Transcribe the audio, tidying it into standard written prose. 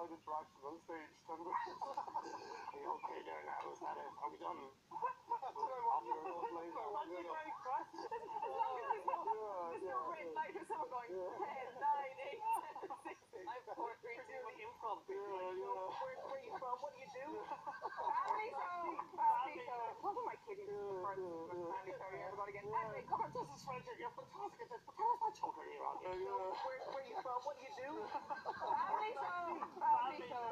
had interactions on stage. Are you okay there now? Is that it? Are we done? Very cross. As long as there's no red light or someone going 10, 9, 8, 7, 6. I'm 4, 3, 2, 1. Improv. Where are you from? What do you do? Family show. Family show. What am I kidding? Family show. You ever got again? Anyway, come on. This is Frederick. You're fantastic at this. But tell us that choker you're on. Where are you from? What do you do? Family show. Family show.